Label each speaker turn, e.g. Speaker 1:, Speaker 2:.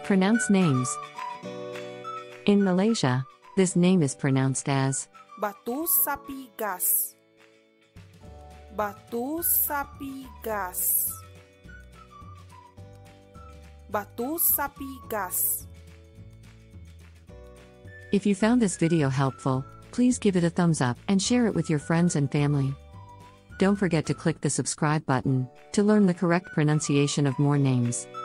Speaker 1: Pronounce names. In Malaysia, this name is pronounced as
Speaker 2: Batu Sapi Gas. Batu Sapi Gas. Batu Sapi Gas.
Speaker 1: If you found this video helpful, please give it a thumbs up and share it with your friends and family. Don't forget to click the subscribe button to learn the correct pronunciation of more names.